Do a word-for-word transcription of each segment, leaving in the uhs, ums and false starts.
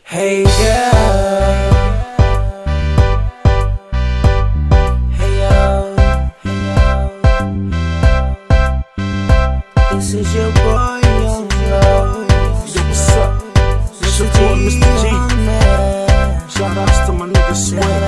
Hey girl, hey yo, hey yo, this is your boy, Young Love. Yo, what's up? It's your boy, Mister G. Shout outs to my nigga Sway.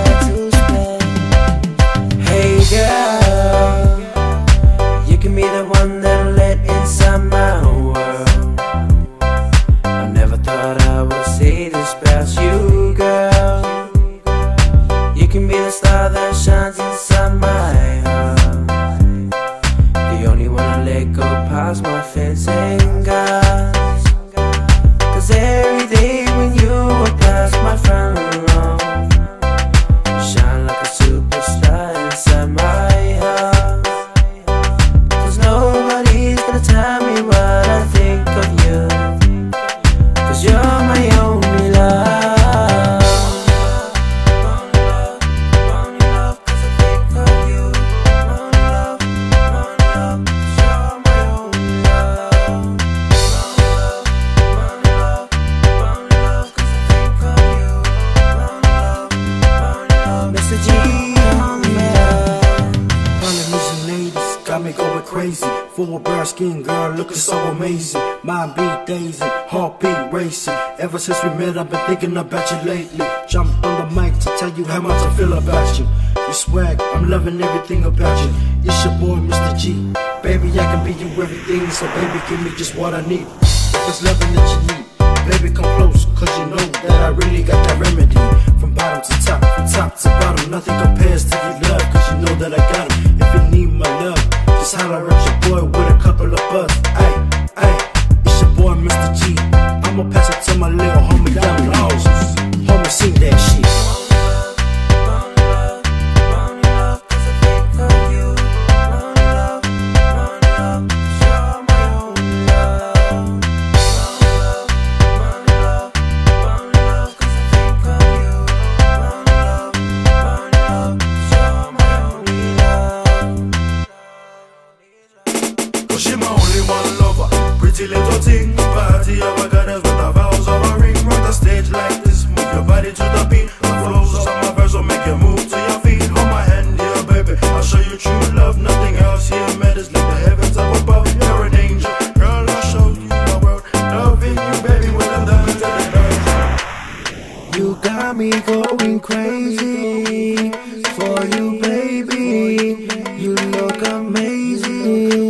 Hey girl, you can be the one that let inside my world. I never thought I would say this about you, girl. You can be the star that shines inside my heart. The only one I let go past my fence and guards. Cause every day when you walk past my front lawn, you shine like a superstar inside my heart. Cause nobody's gonna tell me what I think of you, cause you're my only love. Only love, only love, cause I think of you. Only love, only love, cause you're my only love. Only love, only love, cause I think of you. Only love, only love, Mister G on me. Polynesian ladies got me going crazy. Full brown skin girl looking so amazing. Mind beat daisy, heartbeat racing. Ever since we met I've been thinking about you lately. Jump on the mic to tell you how much I feel about you. You swag, I'm loving everything about you. It's your boy Mister G. Baby, I can be you everything, so baby give me just what I need. If it's loving that you need, baby come close, cause you know that I really got that remedy. From bottom to top, from top to bottom, nothing compares to your love, cause you know that I got it. If you need my love, just holler at your boy with a couple of bucks. Ayy, ayy, it's your boy Mister G. I'ma pass it to my little homie down low. Homie, sing that shit. She my only one lover, pretty little thing. Party of a goddess with the vows of a ring. Run the stage like this, move your body to the beat. The flows of my verse will make you move to your feet. Hold my hand here, baby, I'll show you true love. Nothing else here matters like the heavens up above. You're an angel, girl, I'll show you the world. Loving you, baby, when I'm done to the earth. You got me going crazy for you, baby. You look amazing.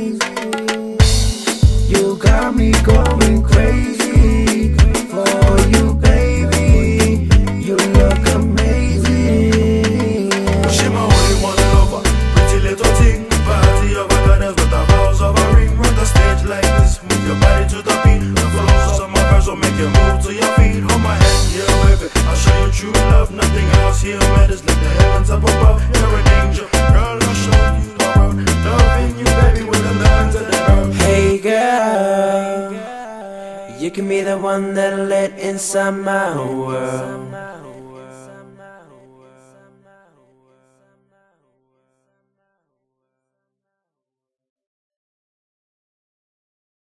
You got me going crazy for you, baby. You look amazing. She my only one lover, pretty little thing. Party of a goddess with the vows of a ring. Run the stage like this, move your body to the beat. The flows of my verse will make you move to your feet. Hold my hand, yeah, baby, I'll show you true love. Nothing else here matters like the heavens up above. You're an angel, girl, I'll show you the world. Loving you, baby, when I'm down to the earth. Hey girl, you can be the one that let inside my world.